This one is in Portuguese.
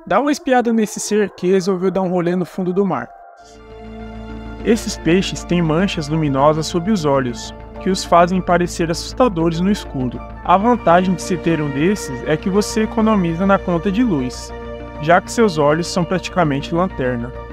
Dá uma espiada nesse ser que resolveu dar um rolê no fundo do mar. Esses peixes têm manchas luminosas sob os olhos, que os fazem parecer assustadores no escuro. A vantagem de se ter um desses é que você economiza na conta de luz, já que seus olhos são praticamente lanterna.